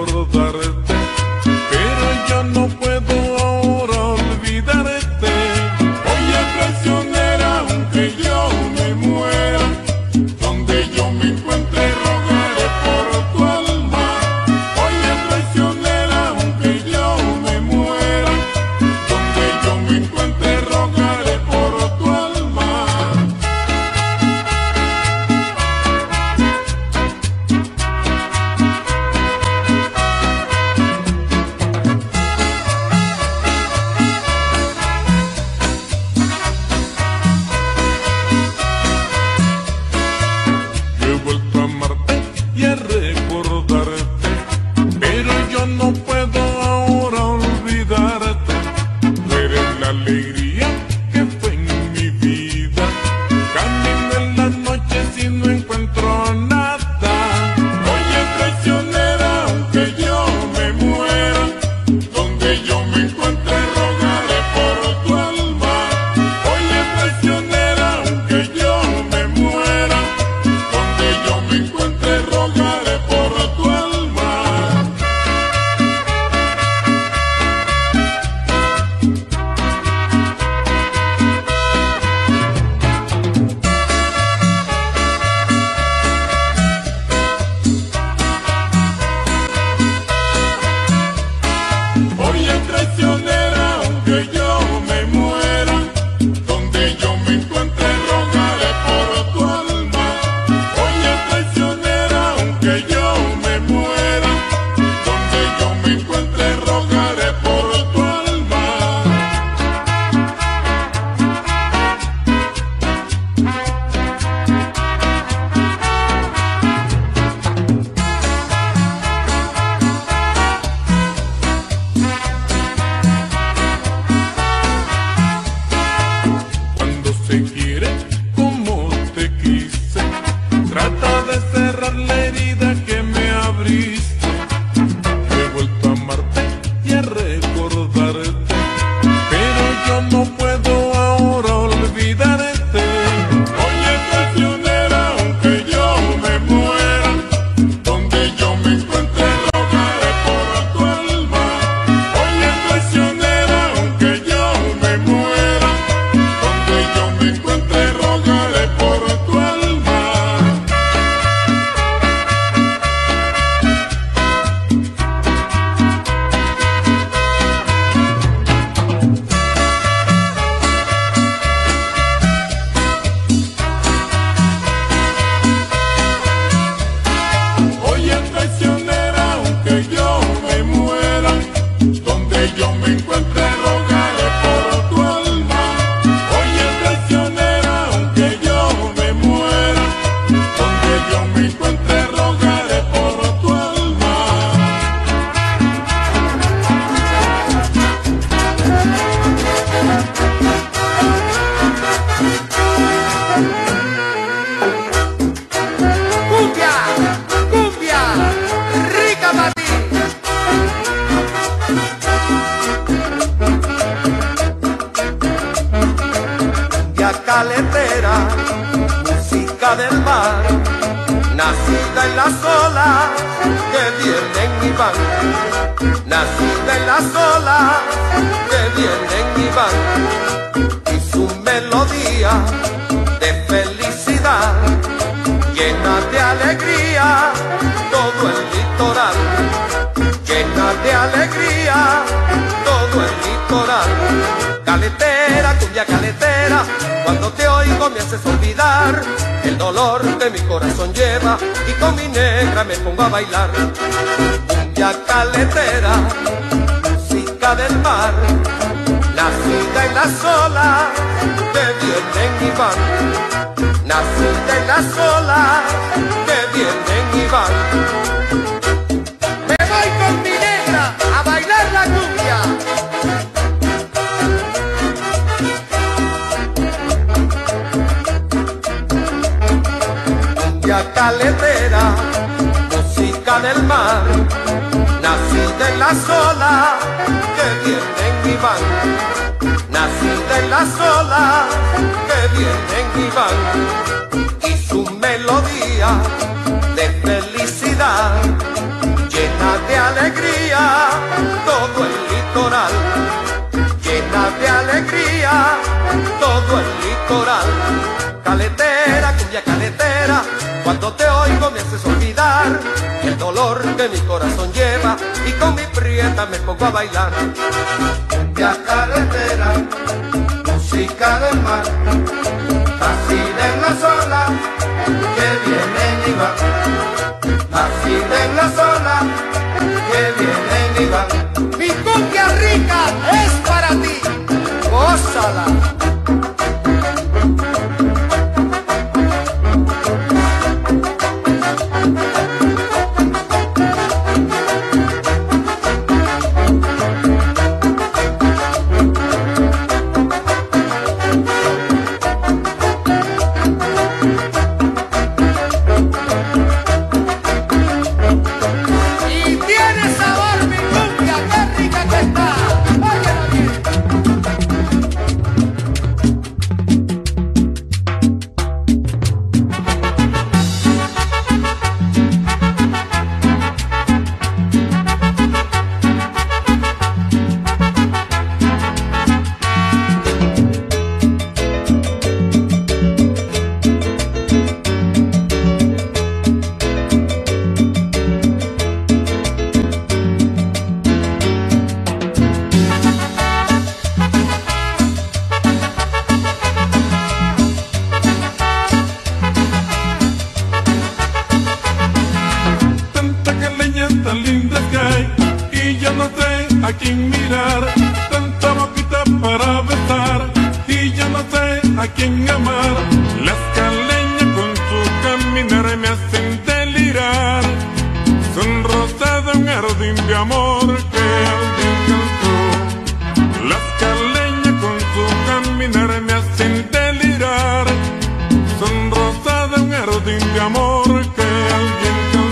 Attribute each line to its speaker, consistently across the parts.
Speaker 1: recordarte, pero yo no puedo ahora olvidarte. Oye, traicionera, aunque yo me muera, donde yo me encuentre rogaré por tu alma. Oye, traicionera, aunque yo me muera, donde yo me encuentre rogaré por tu alma. Yo he vuelto a amarte y a recordarte, pero yo no puedo ahora olvidarte. Tú eres la alegría que fue en mi vida. Camino en las noches y no encuentro nada. Oye, traicionera, aunque yo me muera, donde yo me encuentre rogaré por tu alma. Oye, traicionera, aunque yo me muera, donde yo me encuentre rogaré por tu alma. Oye, traicionera, aunque yo me muera, donde yo me encuentre rogaré por tu alma. Oye, traicionera, aunque yo me muera, donde yo me encuentre rogaré por tu alma. Cuando se quiere como te quise, trata de cerrar la herida que me abriste. He vuelto a amarte y a recordarte, pero yo no puedo ahora olvidarte. Oye, traicionera, aunque yo me muera, donde yo me encuentre rogaré por tu alma. Oye, traicionera, aunque yo me muera, donde yo me encuentre rogaré por tu alma. Oye, traicionera, aunque yo me muera, donde yo me encuentre rogaré por tu alma. Oye, traicionera, aunque yo me muera, donde yo me encuentre rogaré por tu alma.
Speaker 2: Cumbia, cumbia, rica para ti. Cumbia caletera, música del mar, nacida en las olas que vienen y van. Nacida en las olas que vienen y van. Y su melodía de felicidad llena de alegría todo el litoral, llena de alegría todo el litoral. Caletera, cumbia caletera, cuando te oigo me haces olvidar el dolor que mi corazón lleva y con mi negra me pongo a bailar. Cumbia caletera, música del mar, nacida en las olas que vienen y van. Nacida en las olas que vienen y van. Me voy con mi negra a bailar la cumbia. Cumbia caletera, música del mar, nacida en las olas que vienen y van. Nacida en las olas que vienen y van. Y su melodía de felicidad llena de alegría caletera, cuando te oigo me haces olvidar el dolor que mi corazón lleva y con mi prieta me pongo a bailar. Cumbia caletera, música del mar, nacida en las olas que vienen y van, nacida en las olas que vienen y van. Mi cumbia rica es para ti, gózala.
Speaker 1: Tan lindas que hay y ya no sé a quién mirar, tanta boquita para besar y ya no sé a quién amar. Las caleñas con su caminar me hacen delirar, son rosas de un jardín de amor que alguien cantó. Las caleñas con su caminar me hacen delirar, son rosas de un jardín de amor que alguien cantó.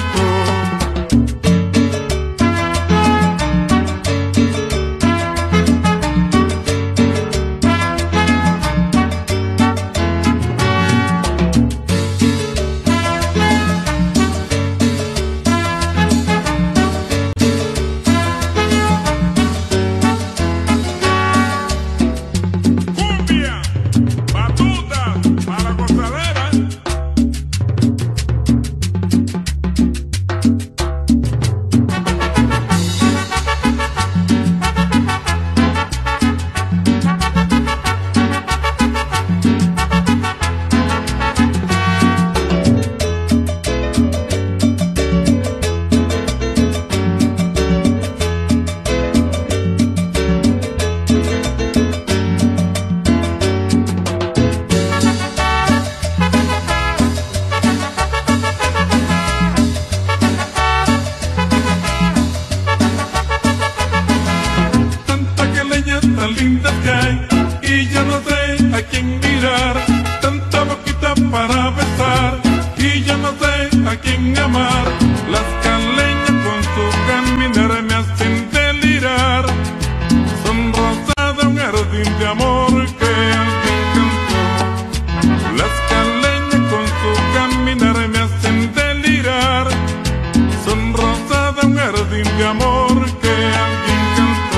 Speaker 1: Tan lindas que hay y ya no sé a quién mirar, tanta boquita para besar y ya no sé a quién amar. Las caleñas con su caminar me hacen delirar, son rosas de un jardín de amor que alguien cantó. Las caleñas con su caminar me hacen delirar, son rosas de un jardín de amor que alguien cantó.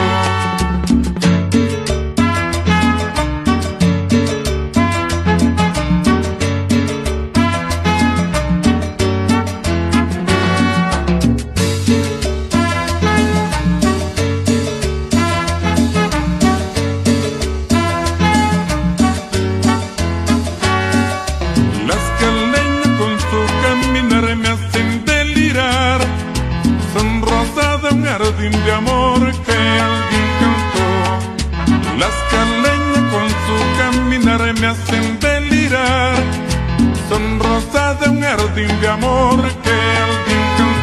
Speaker 1: Me hacen delirar, son rosas de un jardín de amor que alguien cantó. Las caleñas con su caminar me hacen delirar, son rosas de un jardín de amor que alguien cantó.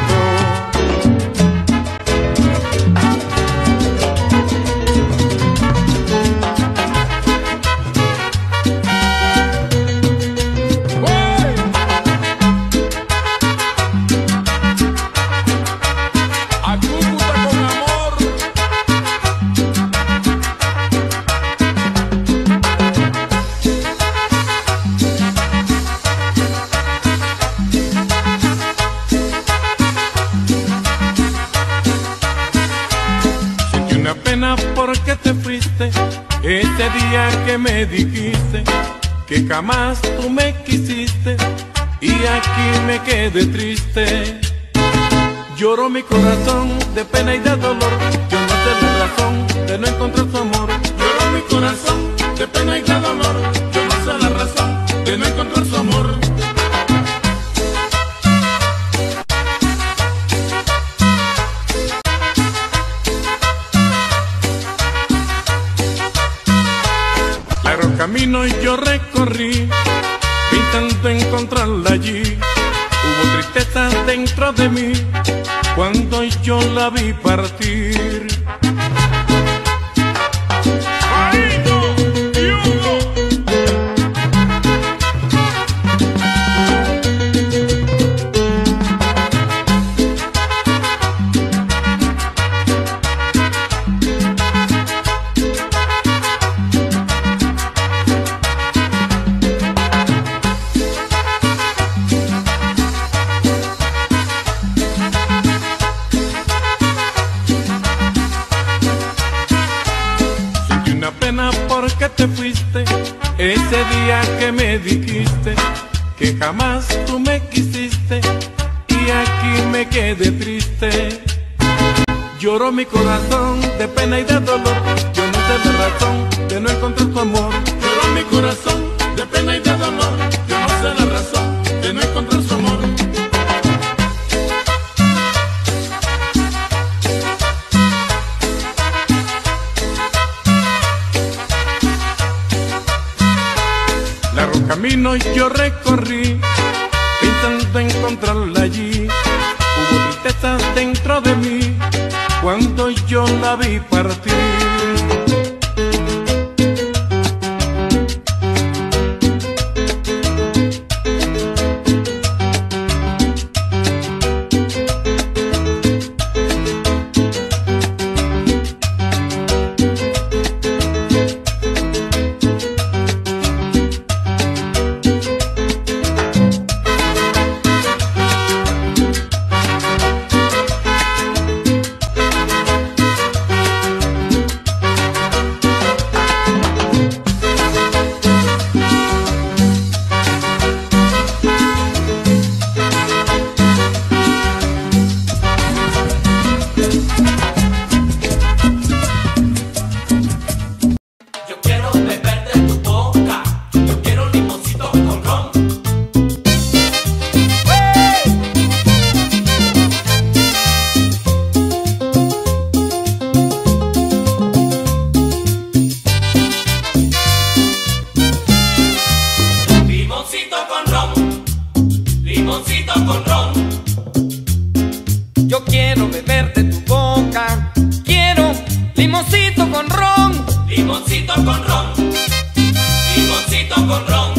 Speaker 1: Porque te fuiste ese día que me dijiste que jamás tú me quisiste, y aquí me quedé triste. Lloró mi corazón de pena y de dolor, yo no sé la razón de no encontrar su amor. Lloró mi corazón de pena y de dolor, yo no sé la razón de no encontrar su amor. Largo camino yo recorrí, intentando encontrarla allí. Hubo tristeza dentro de mí cuando yo la vi partir. Porque te fuiste ese día que me dijiste que jamás tú me quisiste, y aquí me quedé triste. Lloró mi corazón de pena y de dolor, yo no sé la razón de no encontrar tu amor. Lloró mi corazón de pena y de dolor, yo no sé la razón de no encontrar su amor. Largo camino yo recorrí, intentando encontrarla allí. Hubo tristeza dentro de mí cuando yo la vi partir.
Speaker 2: Yo quiero beber de tu boca, quiero limoncito con ron,
Speaker 3: limoncito con ron, limoncito con ron.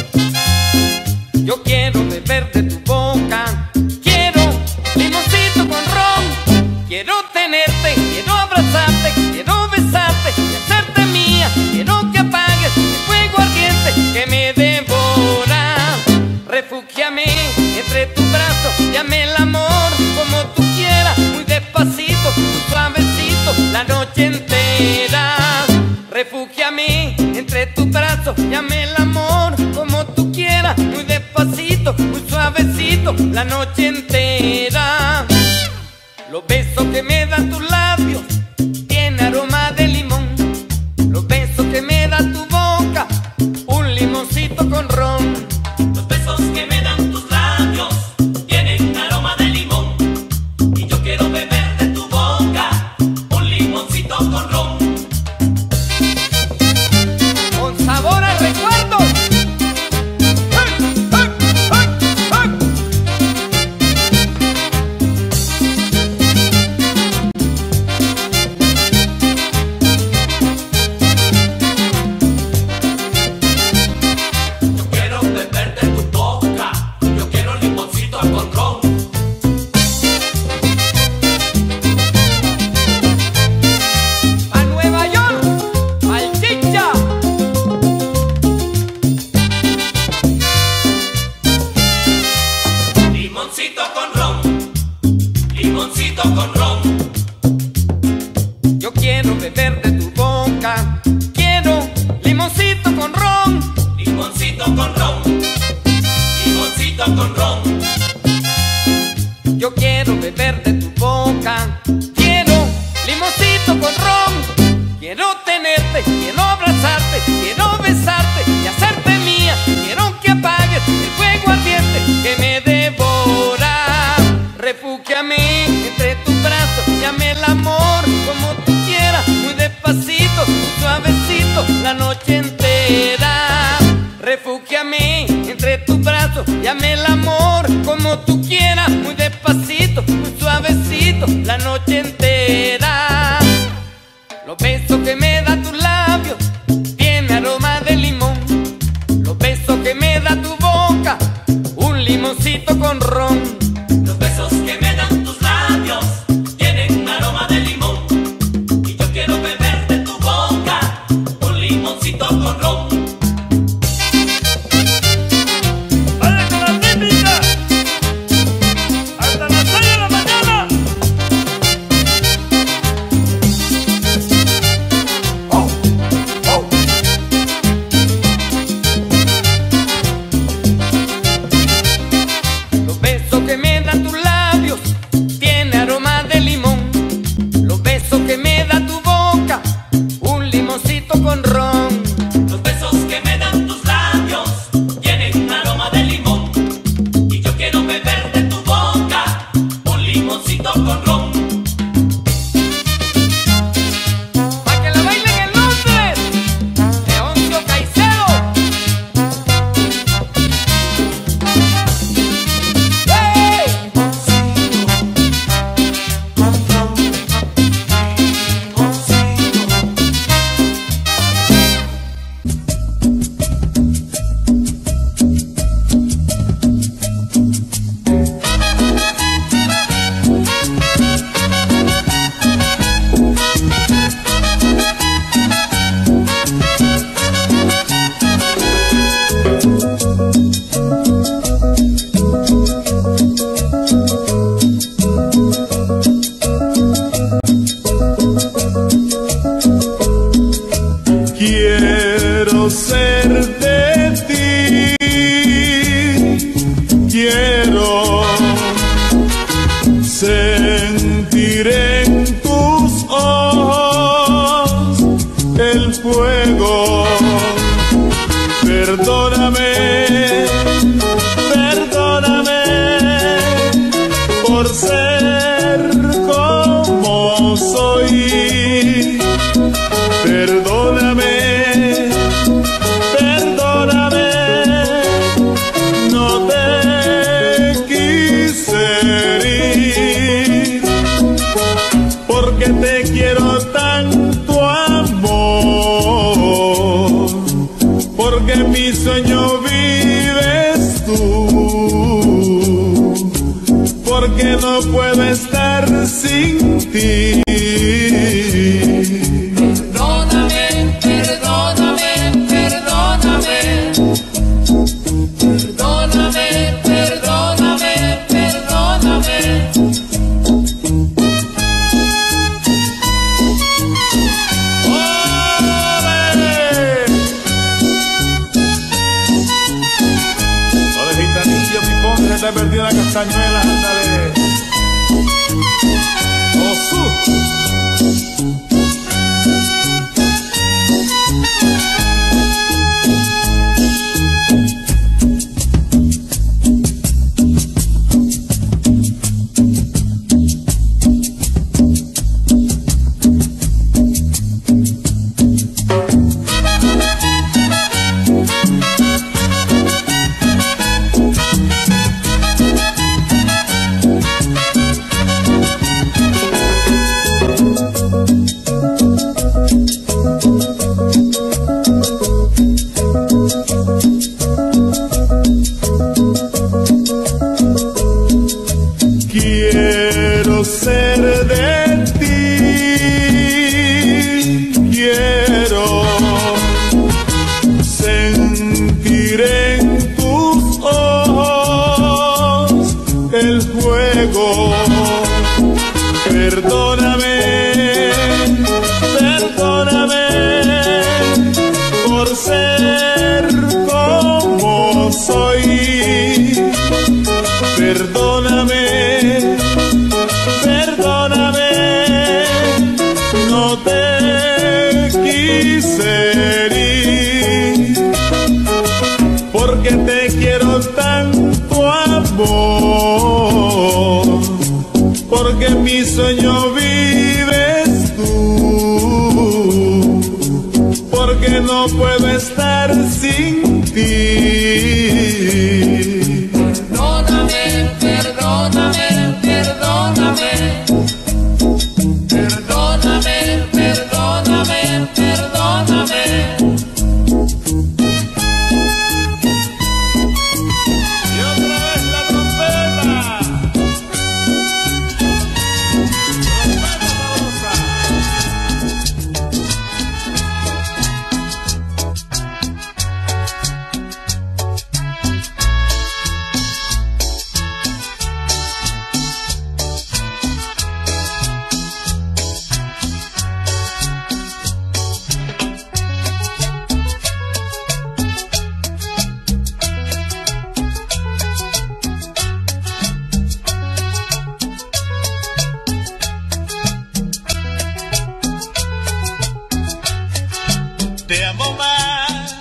Speaker 2: Yo quiero beber de tu boca, quiero limoncito con ron. Quiero tenerte, quiero abrazarte, quiero besarte y hacerte mía. Quiero que apagues el fuego ardiente que me devora. Refúgiame entre tu brazo, llame el amor como tú quieras, muy despacito, muy suavecito, la noche entera. Refúgiame entre tu brazo, llame el amor como tú quieras, muy despacito, muy suavecito, la noche entera. Los besos que me dan tus labios tienen aroma de limón. Los besos que me da tu boca, un limoncito con ron.
Speaker 3: Los besos que me dan tus labios tienen aroma de limón, y yo quiero beber de tu boca un limoncito con ron.
Speaker 2: Con sabor a recuerdo.
Speaker 3: Con ron.
Speaker 2: Yo quiero beber de tu boca, quiero limoncito con ron.
Speaker 3: Limoncito con ron, limoncito con
Speaker 4: besito la noche entera. Los besos que me da tus labios tiene aroma de limón. Los besos que me da tu boca, un limoncito con ron.
Speaker 3: Los besos que me dan tus labios tienen aroma de limón. Y yo quiero beber de tu boca un limoncito con ron.
Speaker 5: ¡Vale con la típica! ¡Hasta las 6 de la mañana!
Speaker 4: Los besos que me dan tus labios tiene aroma de limón. Los besos que me da tu boca, un limoncito con ron.
Speaker 3: Los besos que me dan tus labios tienen aroma de limón. Y yo quiero beber de tu boca un limoncito con ron.
Speaker 4: Pa' que la bailen en Londres, Leoncio Caicedo. ¡Hey!
Speaker 1: Quiero ser de ti, quiero sentir en tus ojos el fuego. Perdóname, perdóname por ser como soy. Perdóname, perdóname, no te quise herir, porque te quiero tanto amor, porque en mi sueño vives tú, porque no puedo estar sin ti.
Speaker 4: Perdóname, perdóname, perdóname. Perdóname, perdóname, perdóname.
Speaker 1: Oye, gitanillo, pipón, que se te perdió la castañuela, ándale. Osú. Quiero ser de ti, quiero sentir en tus ojos el fuego. Perdóname, perdóname por ser como soy. Perdóname, perdóname, no te quise herir, porque te quiero tanto amor, porque en mi sueño vives tú, porque no puedo estar sin ti.
Speaker 4: Perdóname, perdóname, perdóname.
Speaker 6: Te amo más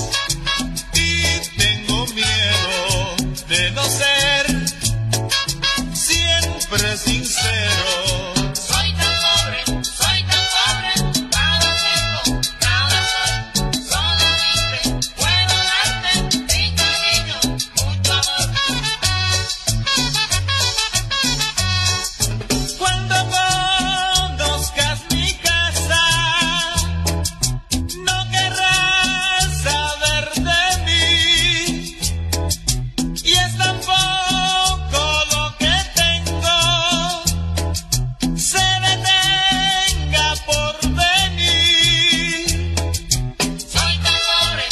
Speaker 6: y tengo miedo de no ser siempre sincero.
Speaker 3: Soy tan pobre, nada tengo, nada soy, solamente puedo darte mi cariño, mucho amor.
Speaker 6: Cuando conozcas mi casa, no querrás saber de mí, y es tan poco lo que tengo, se detenga por venir.
Speaker 3: Soy tan pobre,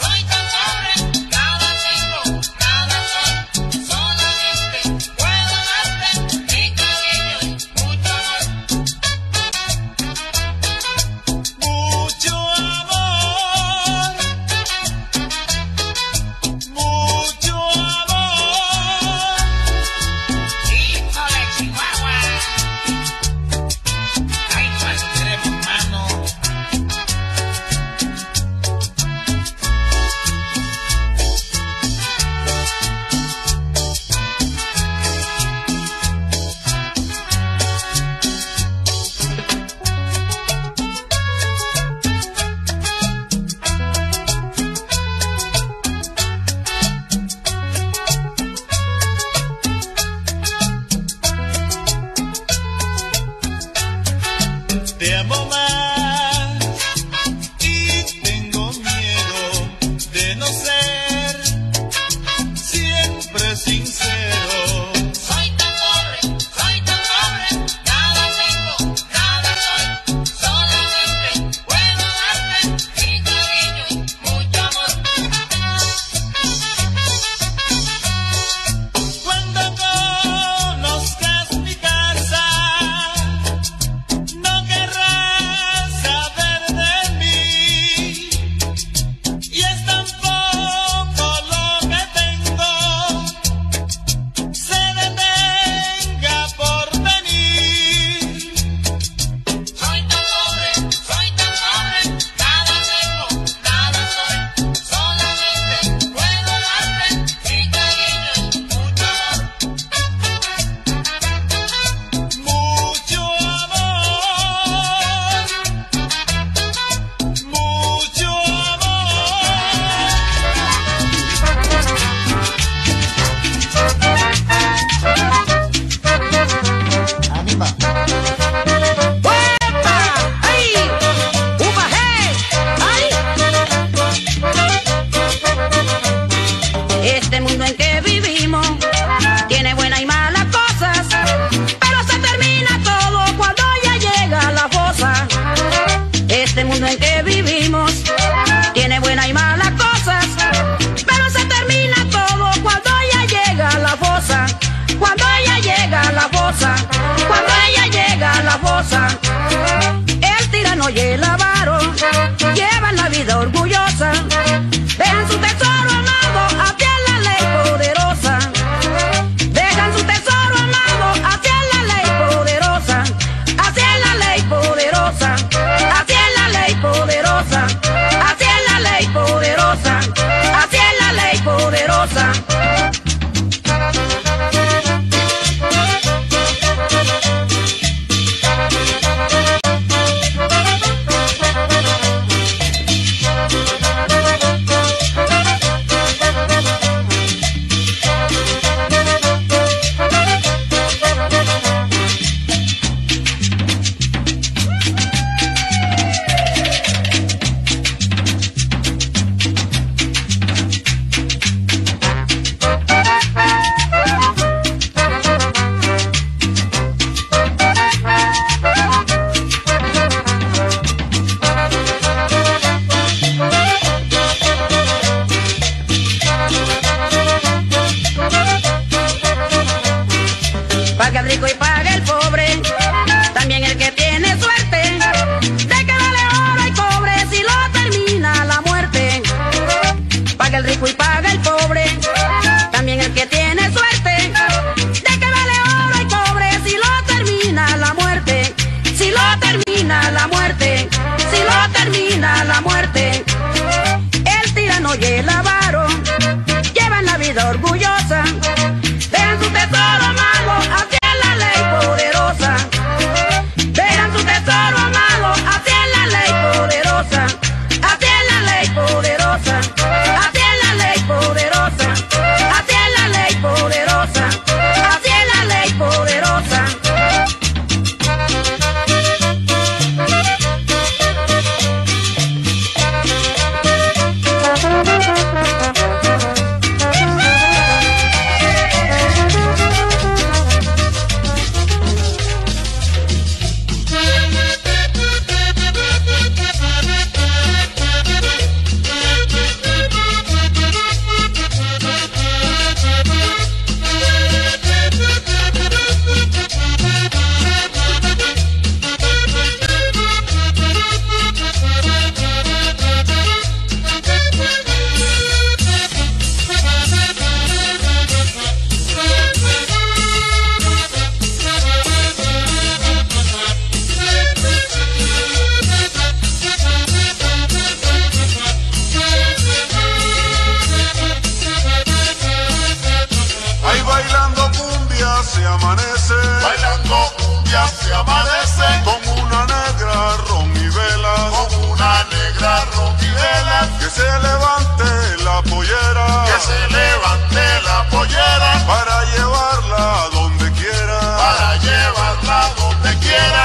Speaker 3: nada tengo, nada soy, solamente puedo darte mi cariño y mucho amor.
Speaker 6: Mucho amor, mucho amor.
Speaker 3: Hijo de Chihuahua, ay, pues queremos mano.
Speaker 6: Te amo más y tengo miedo de no ser siempre sincero.
Speaker 3: Soy tan pobre, nada tengo, nada soy, solamente puedo darte mi cariño y mucho amor.
Speaker 6: Cuando conozcas mi casa, no querrás amanece
Speaker 1: con una negra ron y velas,
Speaker 6: con una negra ron y velas.
Speaker 1: que se levante la pollera,
Speaker 6: Que se levante la pollera
Speaker 1: para llevarla a donde quiera,
Speaker 6: para llevarla donde quiera.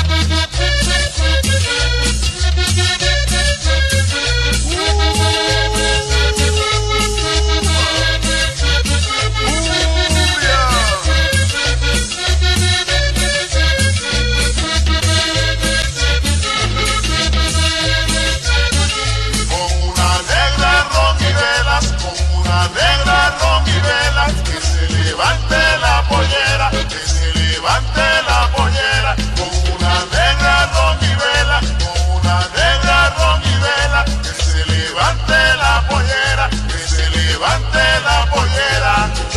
Speaker 6: Con una negra ron y velas, con una negra ron y velas, que se levante la pollera, que se levante la pollera. Con una negra ron y velas, con una negra ron y velas, que se levante la pollera, que se levante la pollera.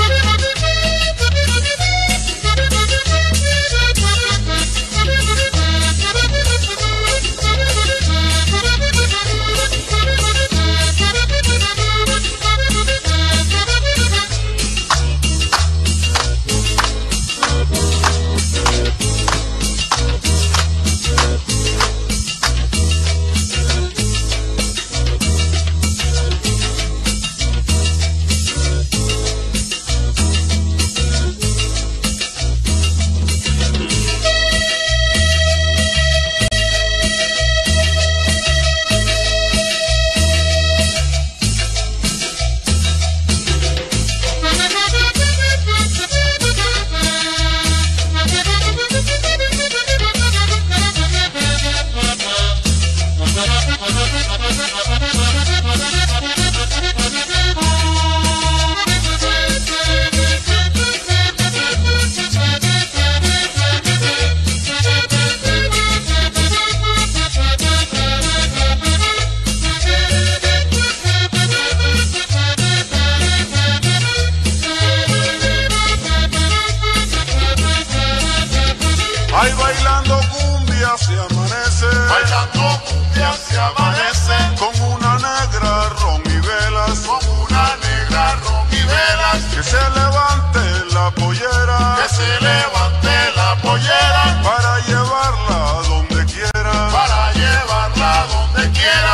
Speaker 1: ay bailando cumbia se amanece,
Speaker 6: Bailando cumbia se amanece,
Speaker 1: con una negra ron y velas,
Speaker 6: con una negra ron y velas.
Speaker 1: que se levante la pollera,
Speaker 6: Que se levante la pollera
Speaker 1: para llevarla a donde quiera,
Speaker 6: para llevarla donde quiera.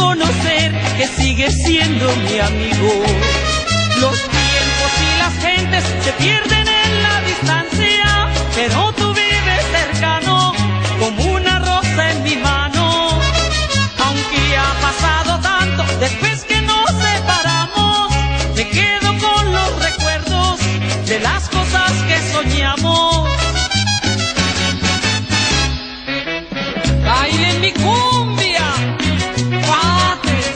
Speaker 7: reconocer que sigues siendo mi amigo. Los tiempos y las gentes se pierden en la distancia, pero tú vives cercano como una rosa en mi mano. Aunque ha pasado tanto después que nos separamos, me quedo con los recuerdos de las cosas que soñamos. Bailen mi cumbia, cuates.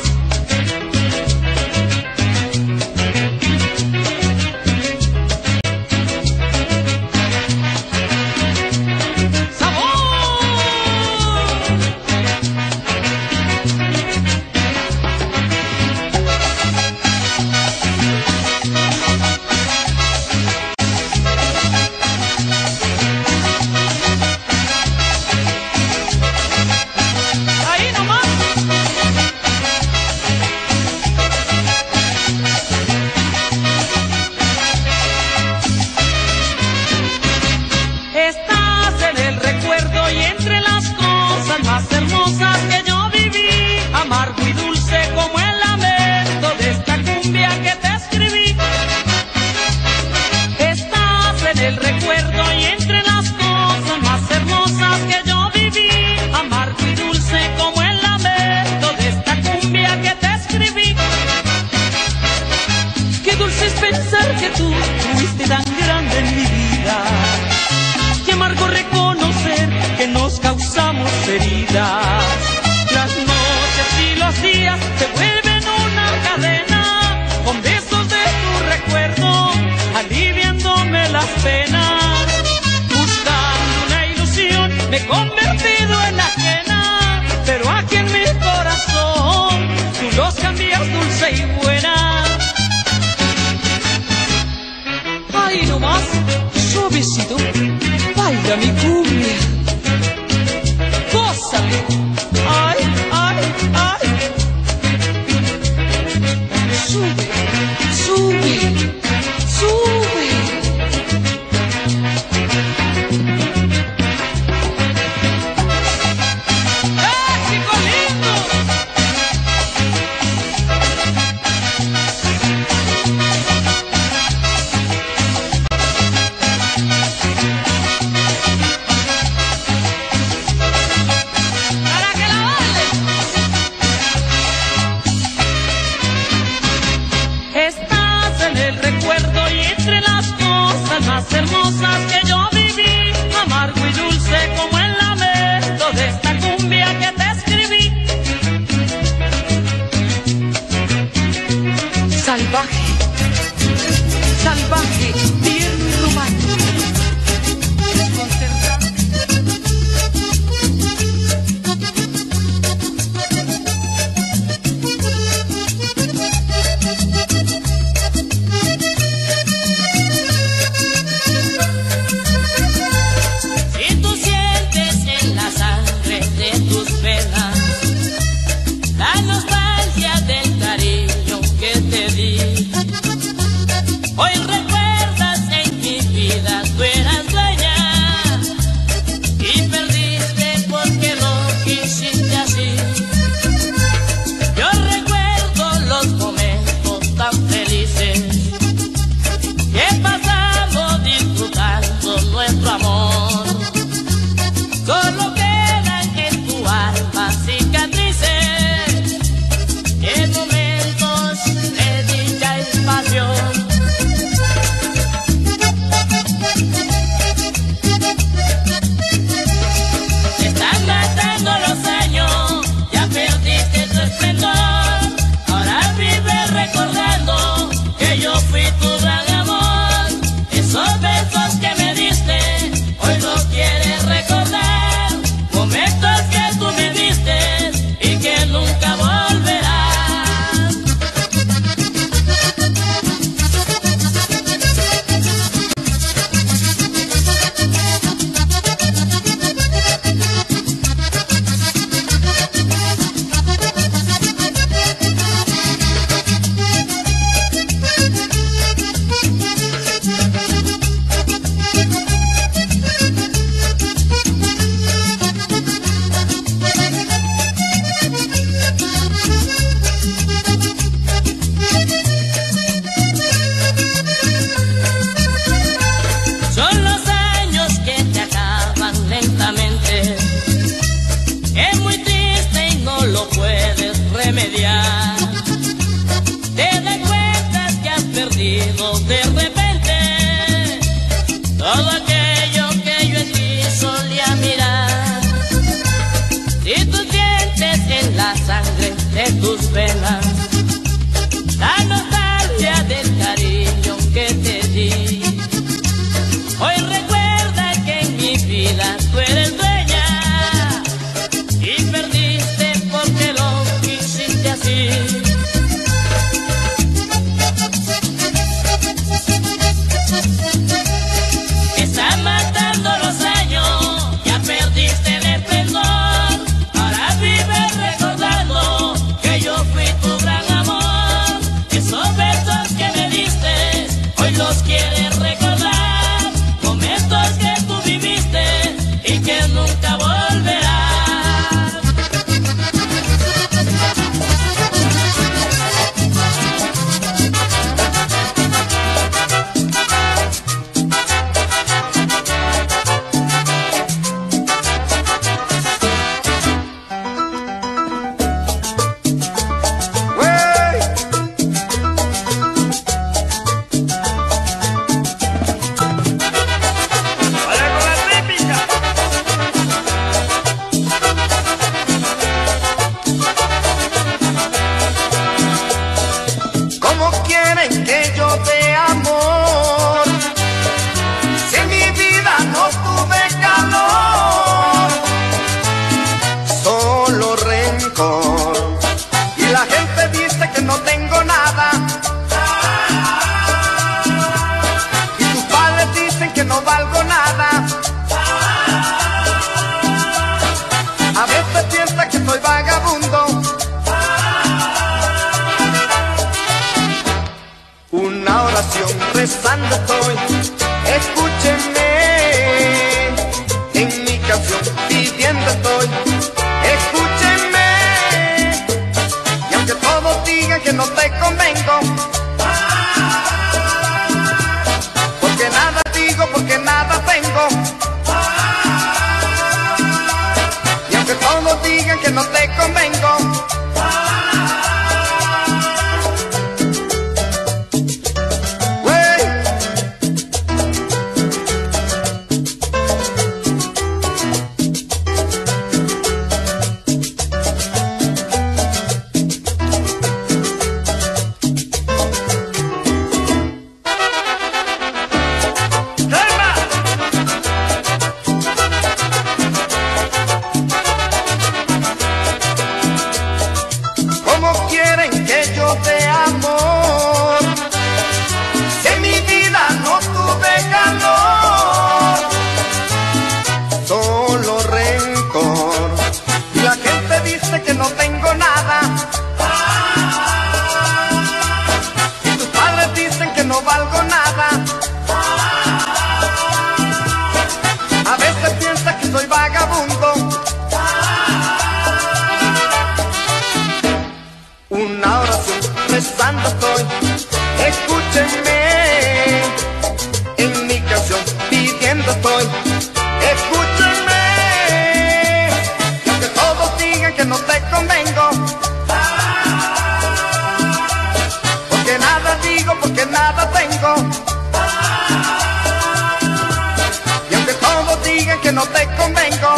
Speaker 7: Las noches y los días se vuelven una cadena, con besos de tu recuerdo, aliviándome las penas. Buscando una ilusión me he convertido en ajena, pero aquí en mi corazón tú los cambias dulce y buena. Ahí nomás, suavecito, baila mi cumbia. Ay, ay, ay. Sube, sube, sube. ¡Chico lindo! Más hermosas que yo viví, amargo y dulce como el lamento de esta cumbia que te escribí. Salvaje, salvaje, tierno y romántico.
Speaker 3: repente todo aquello que yo en ti solía mirar. Si tú sientes en la sangre de tus venas la nostalgia del cariño que te di, hoy recuerda que en mi vida tú eres dueña y perdiste porque lo quisiste así. Están matando los años, ya perdiste el esplendor, ahora vives recordando que yo fui tu gran amor. Esos besos que me diste, hoy los quieres recordar, momentos que tú viviste y que nunca volverán.
Speaker 5: Vaya con la típica.
Speaker 2: ¿Cómo quieren que yo dé amor si en mi vida no tuve calor? Solo rencor. Y la gente dice que no tengo nada. Y tus padres dicen que no valgo nada. A veces piensa que soy vagabundo. Una oración rezando estoy, escúchenme. En mi canción pidiendo estoy, escúchenme. Y aunque todos digan que no te convengo, porque nada digo, porque nada tengo. Y aunque todos digan que no te convengo,
Speaker 5: ¡Calma!
Speaker 2: ¿cómo quieren que yo dé amor si en mi vida no tuve calor? Solo rencor. Y la gente dice que no tengo nada. Y tus padres dicen que no valgo nada. A veces piensas que soy vagabundo. Una oración rezando estoy, escúchenme. En mi canción pidiendo estoy, escúchenme. Y aunque todos digan que no te convengo, porque nada digo, porque nada tengo. Y aunque todos digan que no te convengo,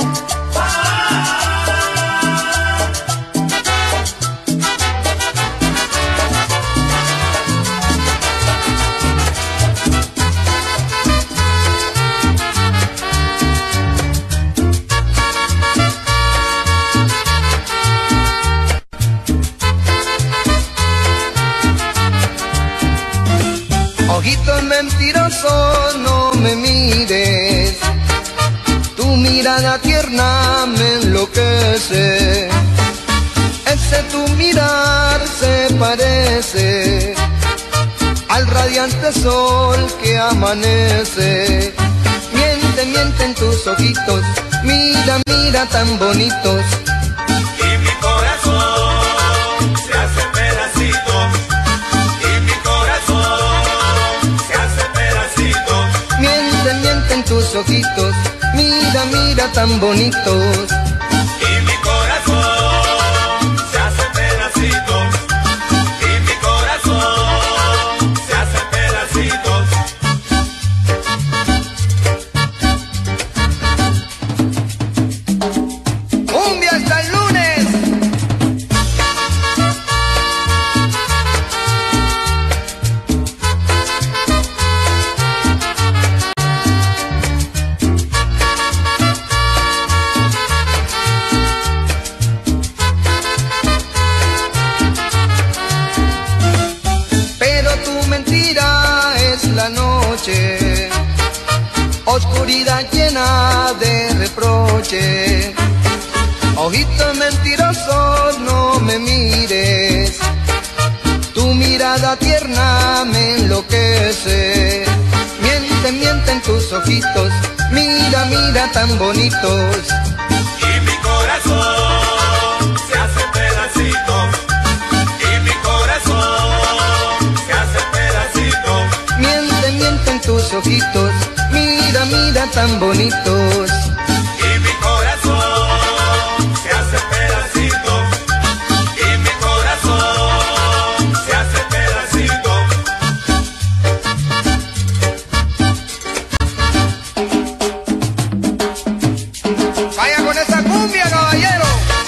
Speaker 8: Ojitos mentirosos, no me mires. Tu mirada tierna me enloquece. Ese tu mirar se parece al radiante sol que amanece. Miente, miente en tus ojitos, mira, mira tan bonitos.
Speaker 6: Y mi corazón se hace pedacitos. Y mi corazón se hace pedacitos.
Speaker 8: Miente, miente en tus ojitos, mira, mira tan bonitos.
Speaker 6: Y mi corazón se hace pedacitos. Y mi corazón se hace pedacitos.
Speaker 8: la noche, oscuridad llena de reproche. Ojitos mentirosos, no me mires, tu mirada tierna me enloquece. Miente, miente en tus ojitos, mira, mira tan bonitos.
Speaker 9: Y mi corazón se hace pedacito, y mi corazón se hace pedacito.
Speaker 8: Miente, miente en tus ojitos, mira, mira tan bonitos.
Speaker 9: Y mi corazón se hace pedacito, y mi corazón se hace pedacito.
Speaker 8: Vaya con esa cumbia, caballero.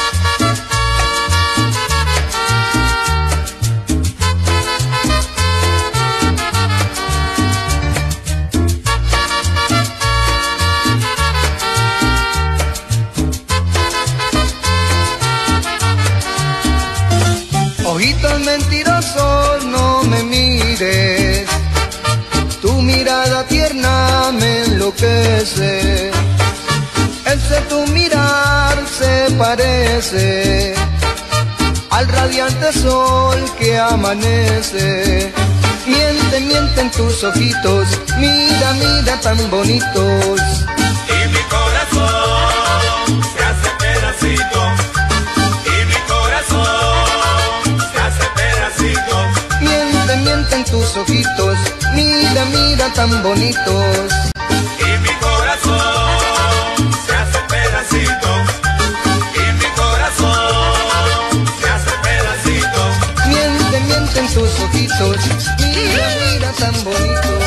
Speaker 8: Ojitos mentirosos, no me mires, tu mirada tierna me enloquece. Ese tu mirar se parece al radiante sol que amanece. Miente, miente en tus ojitos, mira, mira tan bonitos.
Speaker 9: Y mi corazón se hace pedacito, y mi corazón se hace pedacito.
Speaker 8: Miente, miente en tus ojitos, mira, mira tan bonitos.
Speaker 9: Y mi corazón se hace pedacito, y mi corazón se hace pedacito.
Speaker 8: Miente, miente en tus ojitos, mira, mira tan bonitos.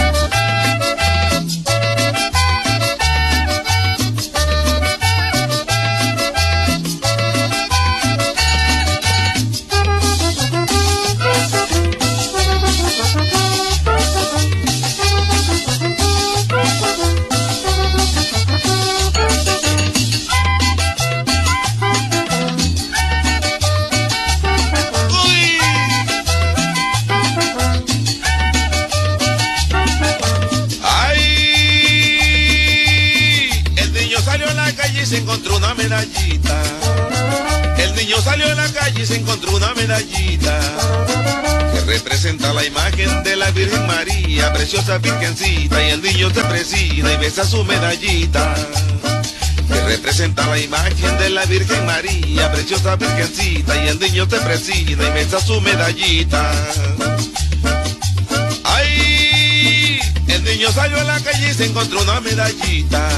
Speaker 6: Se encontró una medallita. El niño salió a la calle y se encontró una medallita que representa la imagen de la Virgen María, preciosa virgencita, y el niño se presina y besa su medallita que representa la imagen de la Virgen María, preciosa virgencita, y el niño se presina y besa su medallita. Ay, el niño salió a la calle y se encontró una medallita.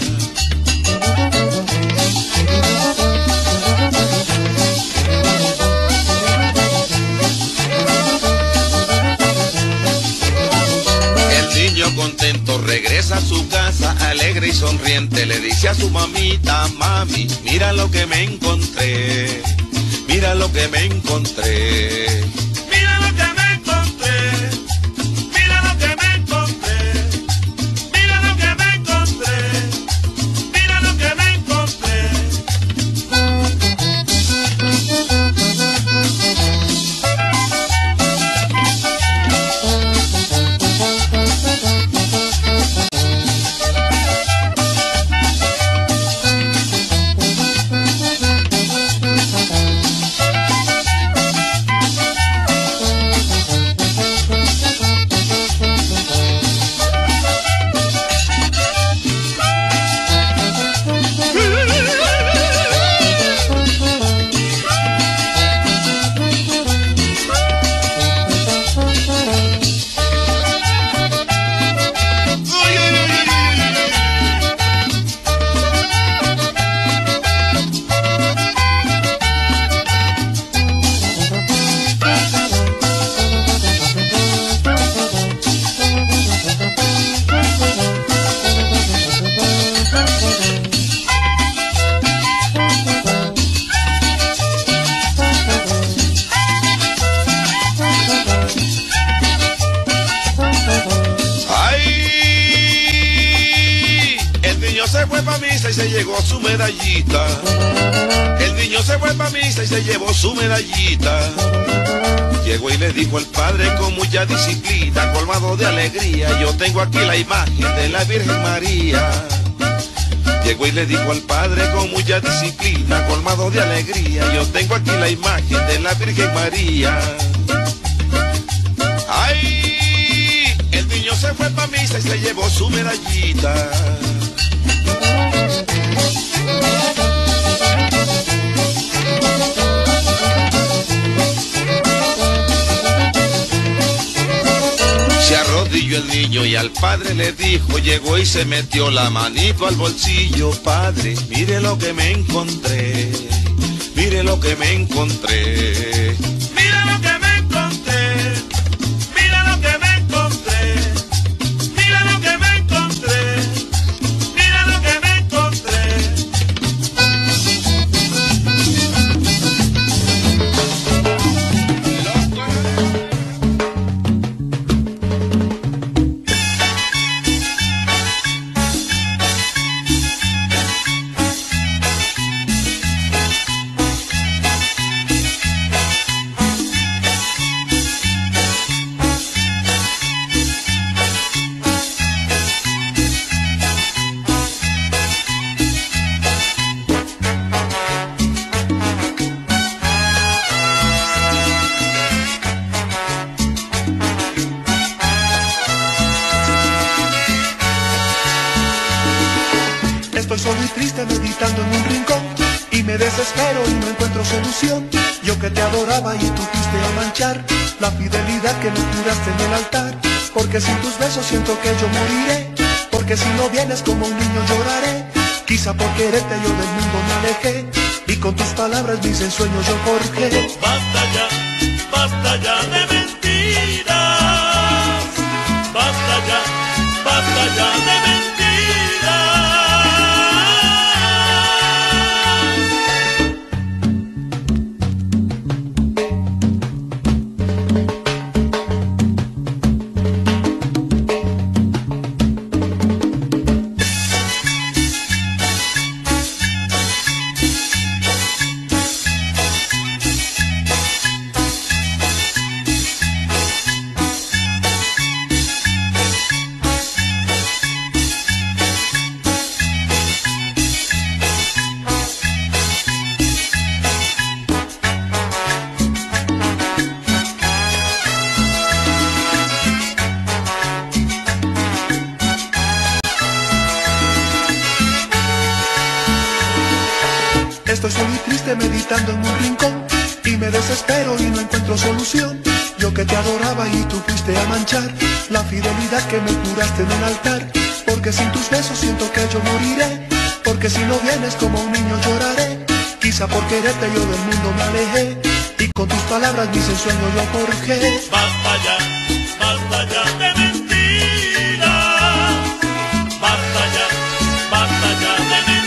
Speaker 6: El niño contento regresa a su casa, alegre y sonriente, le dice a su mamita: mami, mira lo que me encontré, mira lo que me encontré.
Speaker 9: Mira lo que me encontré, mira lo que me encontré, mira lo que me encontré, mira lo que me encontré.
Speaker 10: se fue pa' misa y se llevó su medallita. El niño se fue pa' misa y se llevó su medallita. Llegó y le dijo al padre con mucha disciplina, colmado de alegría: yo tengo aquí la imagen de la Virgen María. Llegó y le dijo al padre con mucha disciplina, colmado de alegría: yo tengo aquí la imagen de la Virgen María. ¡Ay! El niño se fue pa' misa y se llevó su medallita. Se arrodilló el niño y al padre le dijo, llegó y se metió la manito al bolsillo: padre, mire lo que me encontré, mire lo que me encontré.
Speaker 9: Mira lo que me encontré, mira lo que me encontré, mira lo que me encontré, mira lo que me encontré.
Speaker 11: Estoy solo y triste meditando en un rincón y me desespero y no encuentro solución. Yo que te adoraba y tú fuiste a manchar la fidelidad que me juraste en el altar. Porque sin tus besos siento que yo moriré, porque si no vienes como un niño lloraré. Quizá por quererte yo del mundo me alejé y con tus palabras mis ensueños yo forjé.
Speaker 9: Basta ya de mentiras, basta ya de mentiras.
Speaker 11: Estoy solo y triste meditando en un rincón y me desespero y no encuentro solución. Yo que te adoraba y tú fuiste a manchar la fidelidad que me juraste en el altar. Porque sin tus besos siento que yo moriré, porque si no vienes como un niño lloraré. Quizá por quererte yo del mundo me alejé y con tus palabras mis ensueños yo forjé.
Speaker 9: Basta ya de mentiras, basta ya de mentiras.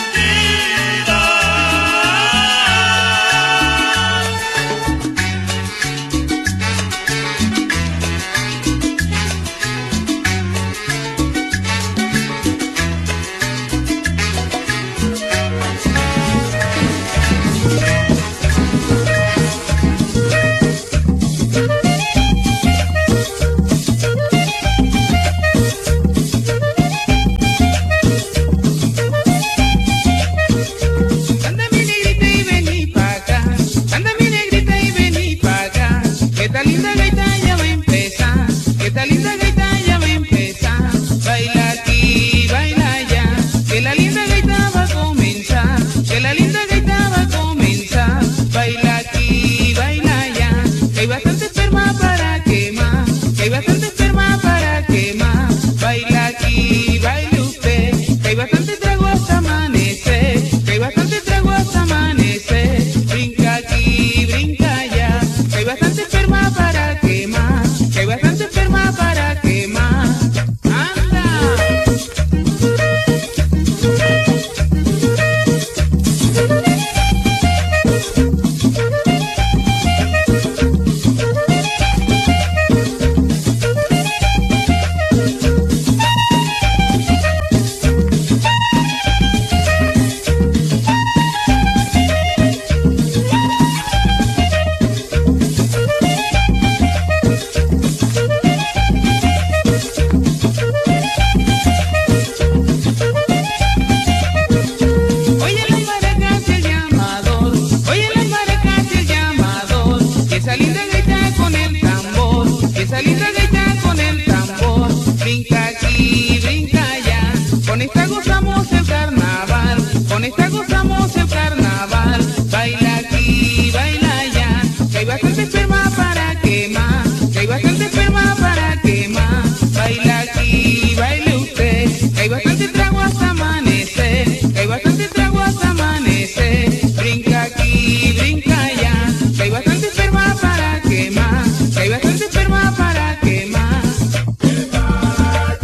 Speaker 12: brinca aquí, brinca allá. Con esta gozamos el carnaval, con esta gozamos el carnaval. Baila aquí, baila allá, que hay bastante esperma para quemar, que hay bastante esperma para quemar. Baila aquí, baile usted, que hay bastante trago hasta amanecer, que hay bastante trago hasta amanecer. Brinca aquí, brinca allá, que hay bastante esperma para quemar, que hay bastante esperma para quemar.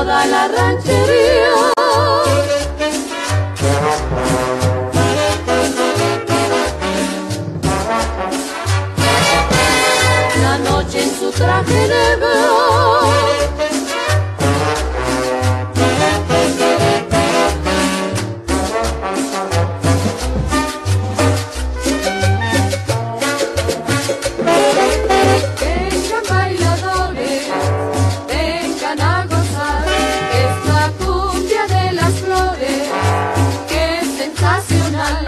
Speaker 13: toda la ranchería. La noche en su traje negro, vengan bailadores, vengan a gozar esta cumbia de las flores, que es sensacional.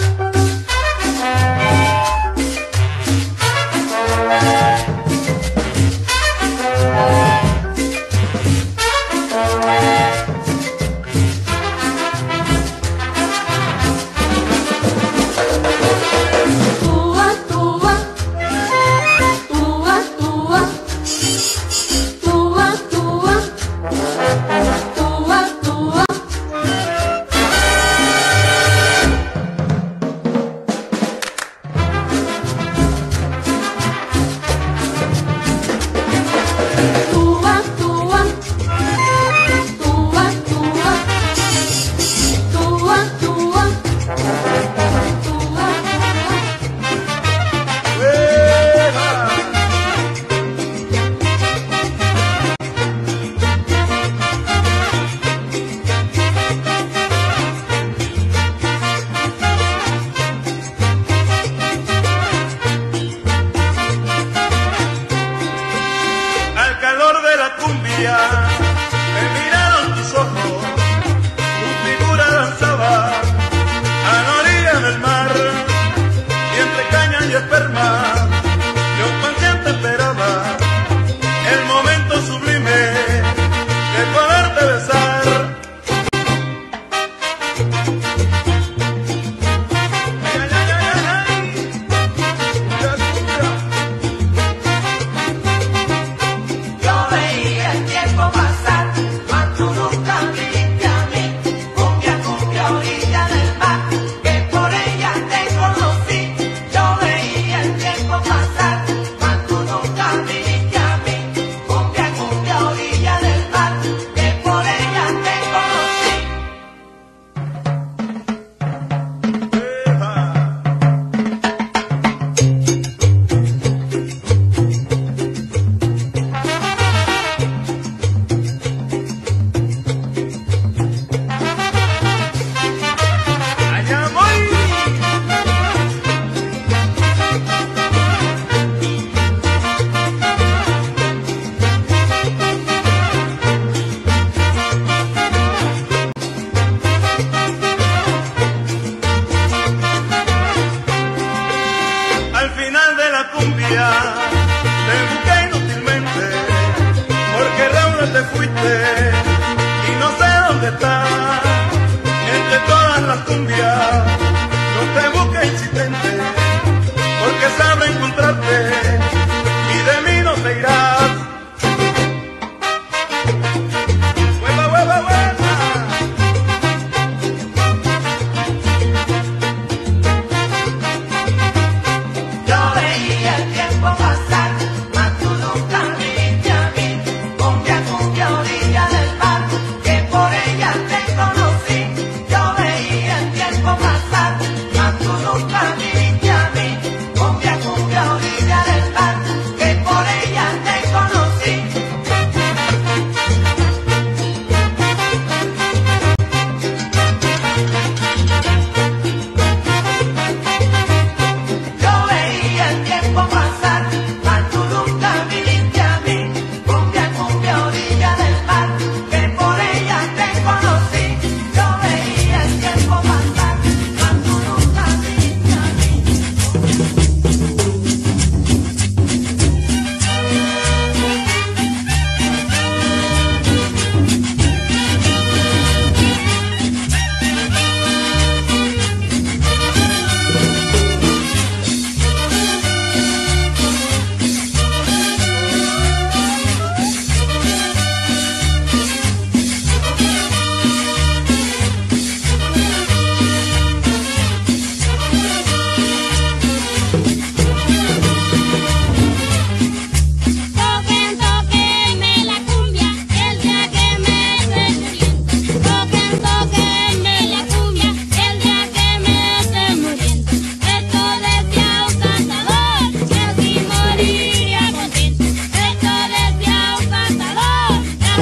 Speaker 9: Me miraron tus ojos, tu figura danzaba a la orilla del mar, y entre caña y esperma yo paciente esperaba el momento sublime de poderte besar. Te busqué inútilmente, porque Raúl te fuiste y no sé dónde estás. Entre todas las cumbias yo te busqué insistente, porque sabré encontrarte y de mí no te irás. ¡Hueva, hueva, hueva!
Speaker 14: Pasar, mas tú nunca viniste a mí, cumbia, cumbia, orilla de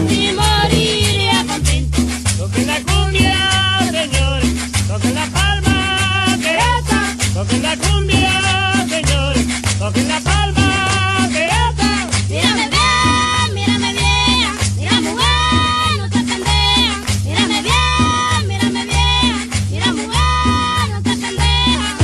Speaker 3: casi moriría contento.
Speaker 5: Toquen la cumbia, señores, toquen la palma derecha. Toquen la cumbia, señores, toquen la palma derecha.
Speaker 3: Mírame bien, mira mujer, no te pendeja. Mírame bien, mira mujer, no te pendeja.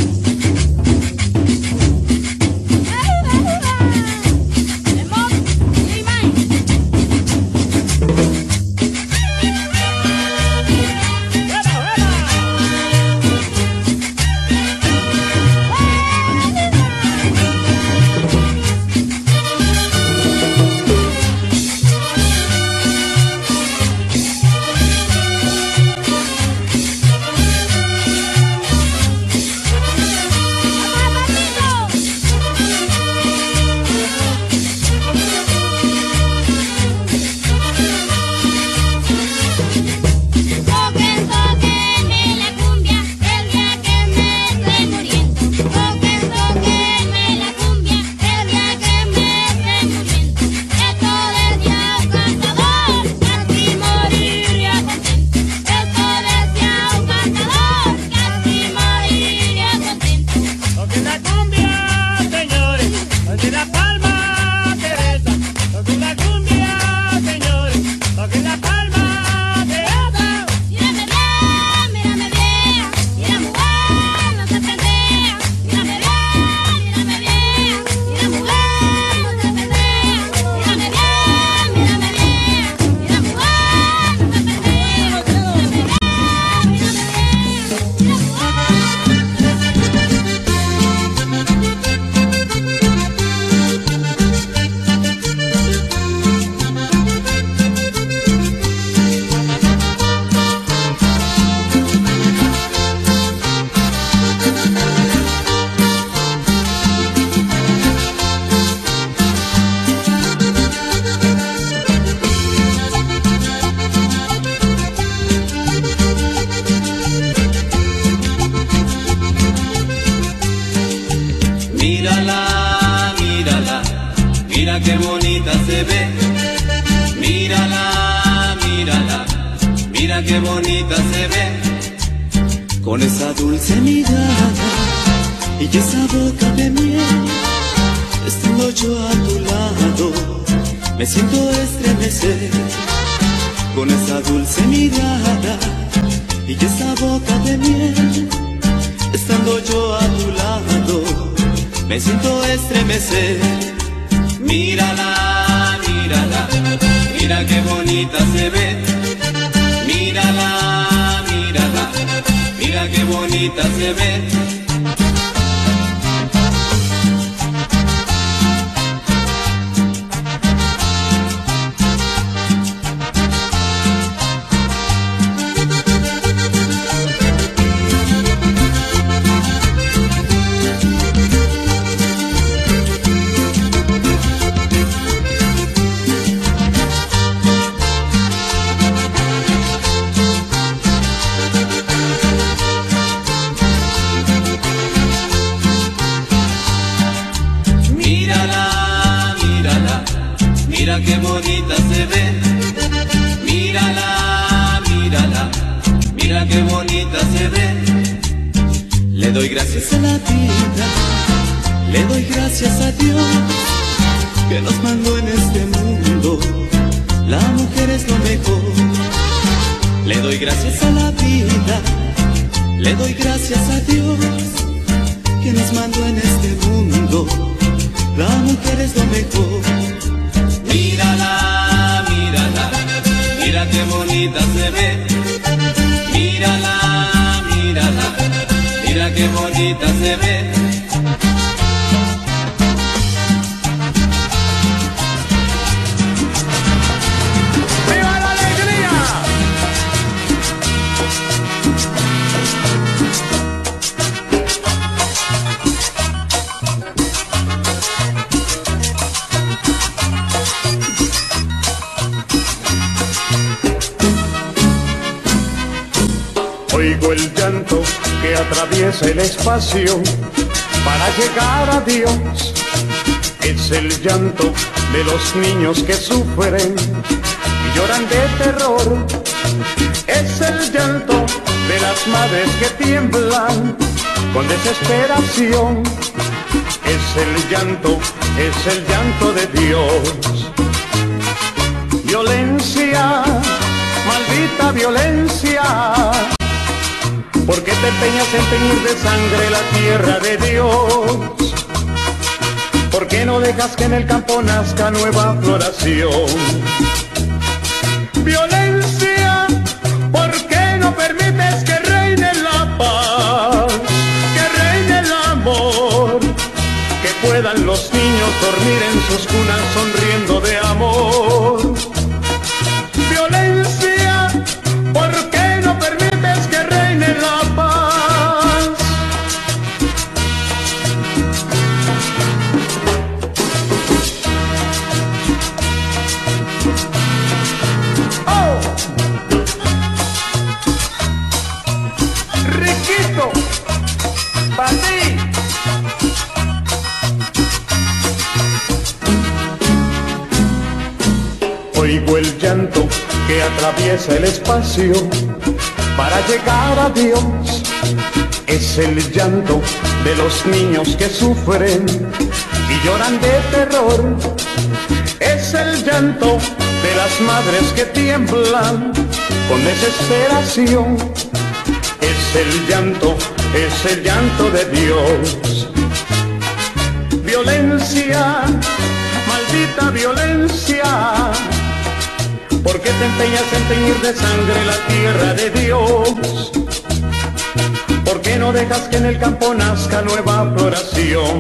Speaker 14: Mira qué bonita se ve, mírala, mírala, mira qué bonita se ve, con esa dulce mirada y esa boca de miel. Estando yo a tu lado, me siento estremecer, con esa dulce mirada y esa boca de miel. Estando yo a tu lado, me siento estremecer. Mírala, mírala, mira qué bonita se ve. Mírala, mírala, mira qué bonita se ve. Mira qué bonita se ve, mírala, mírala, mira qué bonita se ve. Le doy gracias a la vida, le doy gracias a Dios, que nos mandó en este mundo, la mujer es lo mejor. Le doy gracias a la vida, le doy gracias a Dios, que nos mandó en este mundo, la mujer es lo mejor. Mírala, mírala, mira qué bonita se ve. Mírala, mírala, mira qué bonita se ve.
Speaker 15: ¡Viva la alegría!
Speaker 9: Oigo el llanto que atraviesa el espacio para llegar a Dios. Es el llanto de los niños que sufren y
Speaker 16: y lloran de terror. Es el llanto de las madres que tiemblan con desesperación. Es el llanto de Dios. Violencia, maldita violencia, ¿por qué te empeñas en teñir de sangre la tierra de Dios? ¿Por qué no dejas que en el campo nazca nueva floración? Violencia, ¿por qué no permites que reine la paz, que reine el amor, que puedan los niños dormir en sus cunas sonriendo de amor? Violencia, ¿por qué no permites que reine la paz? ¡Oh! Riquito, para ti. Oigo el llanto que atraviesa el espacio para llegar a Dios. Es el llanto de los niños que sufren y lloran de terror. Es el llanto de las madres que tiemblan con desesperación. Es el llanto de Dios. Violencia, maldita violencia, ¿por qué te empeñas en teñir de sangre la tierra de Dios? ¿Por qué no dejas que en el campo nazca nueva floración?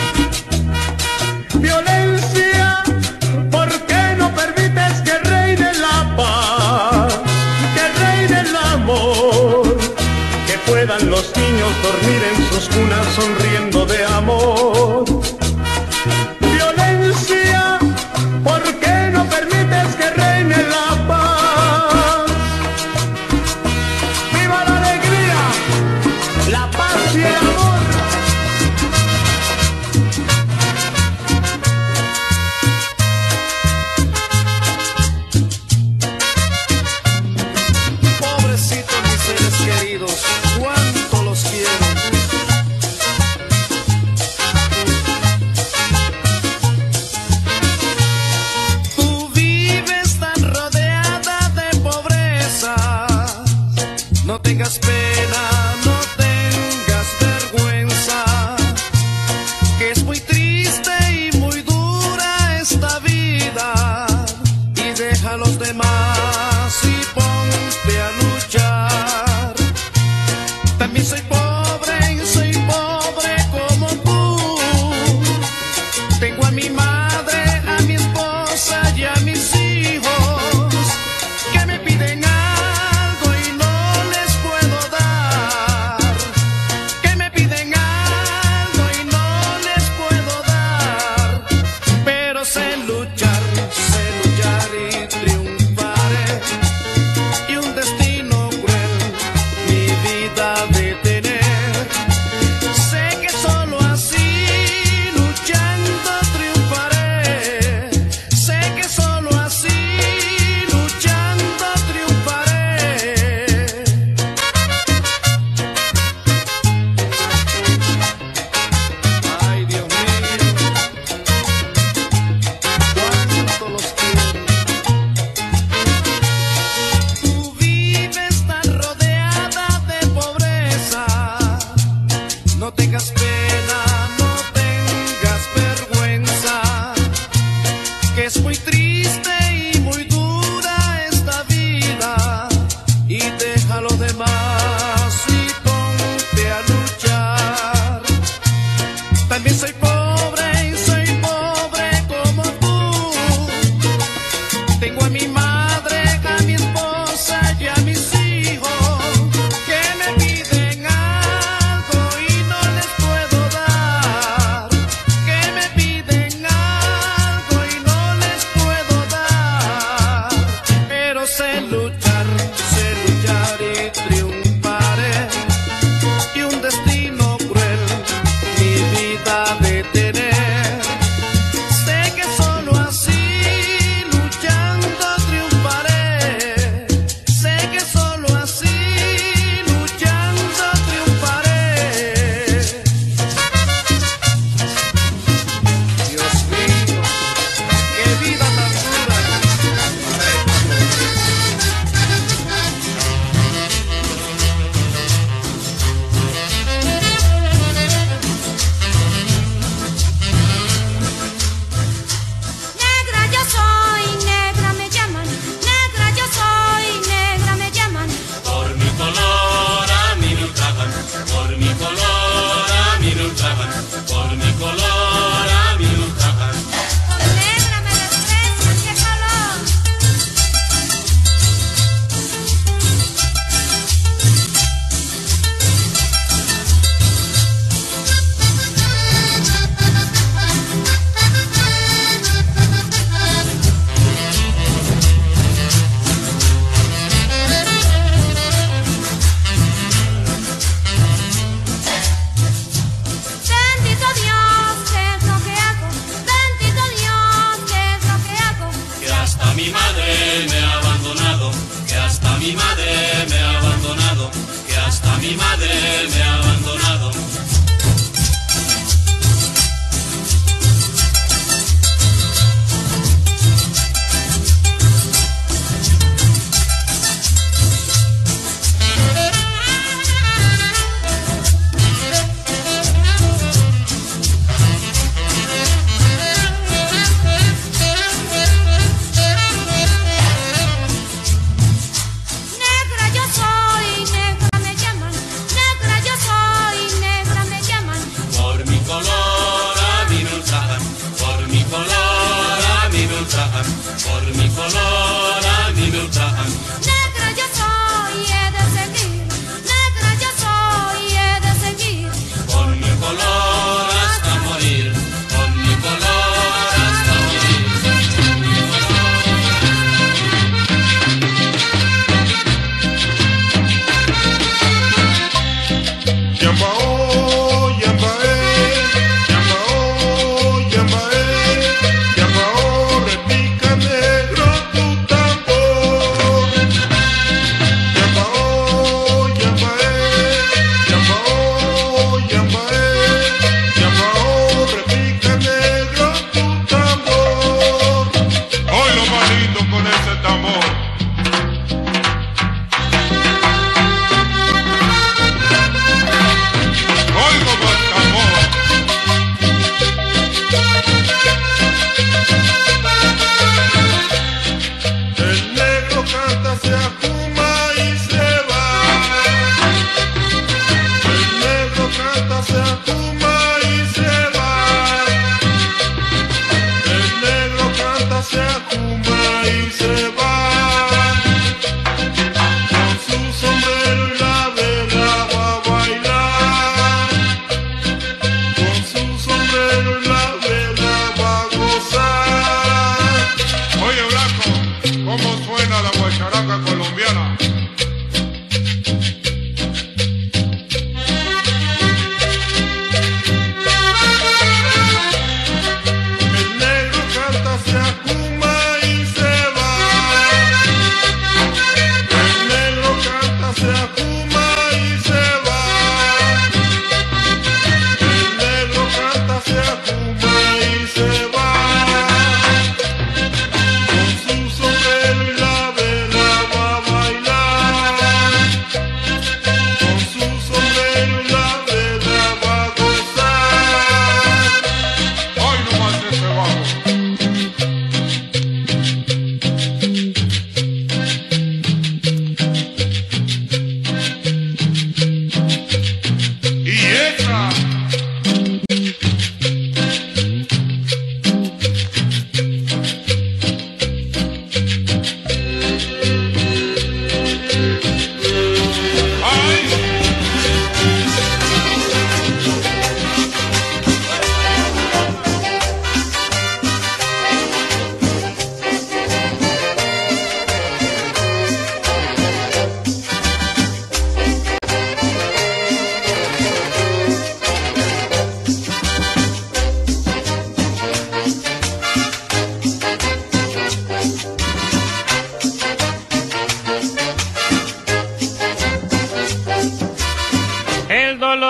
Speaker 16: Violencia, ¿por qué no permites que reine la paz, que reine el amor, que puedan los niños dormir en sus cunas sonriendo de amor? Violencia, ¿por qué no permites que reine la paz? ¡Viva la alegría, la paz y el amor!
Speaker 11: Pobrecitos mis seres queridos, cuánto los quiero.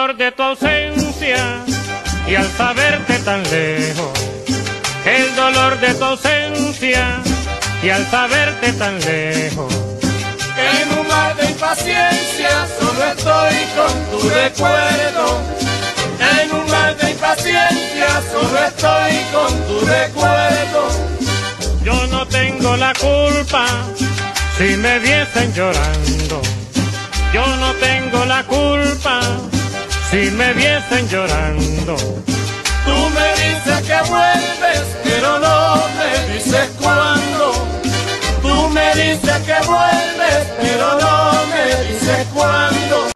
Speaker 17: dolor de tu ausencia y al saberte tan lejos, el dolor de tu ausencia y al saberte tan lejos.
Speaker 18: En un mar de impaciencia solo estoy con tu recuerdo. En un mar de impaciencia solo estoy con tu recuerdo.
Speaker 17: Yo no tengo la culpa si me viesen llorando. Yo no tengo la culpa si me viesen llorando.
Speaker 18: Tú me dices que vuelves, pero no me dices cuándo. Tú me dices que vuelves, pero no me dices cuándo.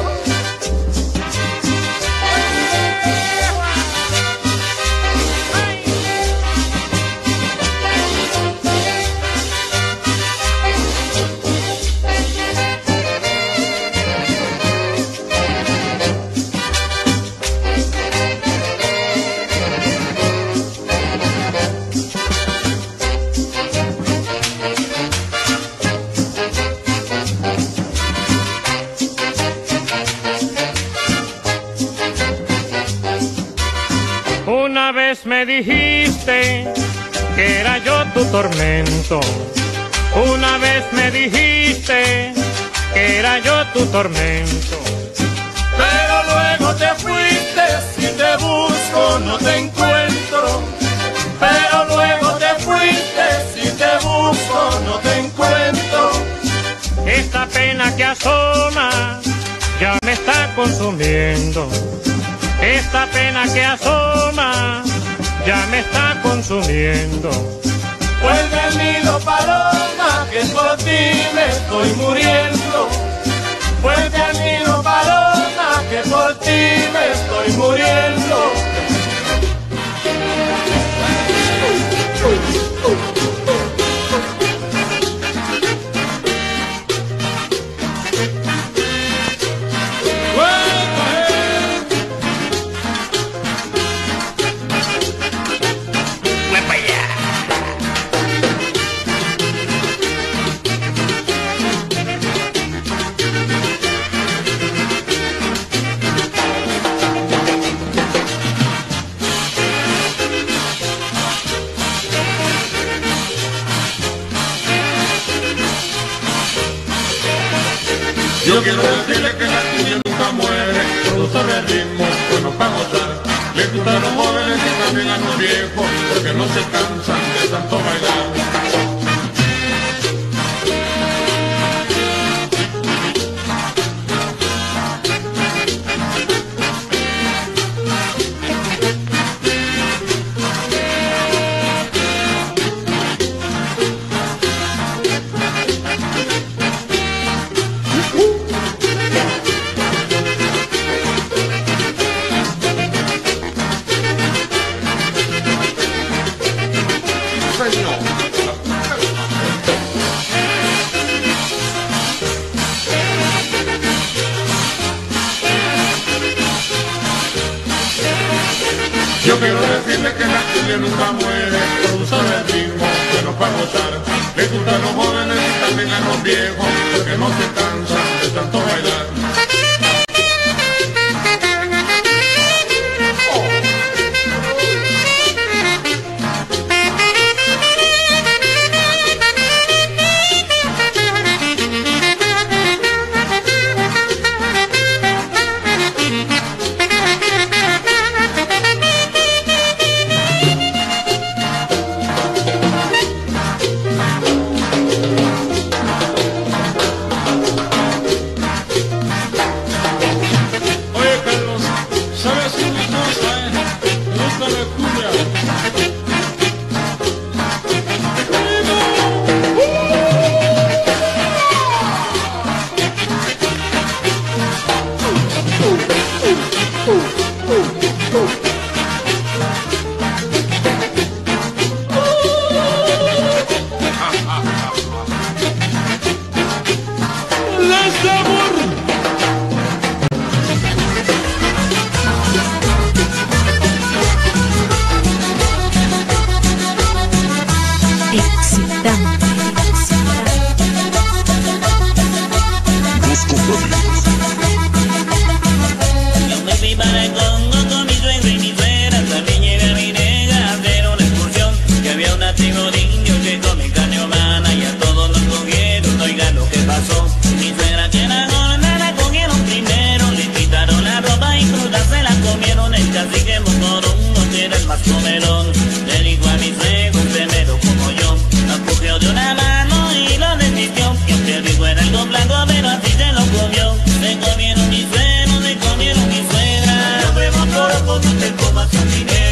Speaker 17: Una vez me dijiste que era yo tu tormento. Una vez me dijiste que era yo tu tormento.
Speaker 18: Pero luego te fuiste, si te busco no te encuentro. Pero luego te fuiste, si te busco no te encuentro.
Speaker 17: Esta pena que asoma ya me está consumiendo. Esta pena que asoma ya me está consumiendo.
Speaker 18: Vuelve al nido, paloma, que por ti me estoy muriendo. Vuelve al nido, paloma, que por ti me estoy muriendo.
Speaker 1: Yo quiero decirle que la cumbia nunca muere, produce el ritmo, bueno para gozar. Le gustan a los jóvenes y también a los viejos, porque no se cansan de tanto bailar. Yo quiero decirle que la cumbia nunca muere, produce el ritmo, bueno para gozar. Le gustan a los jóvenes y también a los viejos, porque no se cansan de tanto bailar.
Speaker 3: pasó. Mi suegra que era gorda la cogieron primero, le quitaron la ropa y cruda se la comieron. El cacique Mocorón no era el más comelón. Le dijo a mi suegro un primero como yo, lo cogió de una mano y lo desvistió. Que aunque rico era algo blanco, pero así se lo comió. Se comieron mi suegro, se comieron mi suegra. No bebo cloro, no te comas un dinero.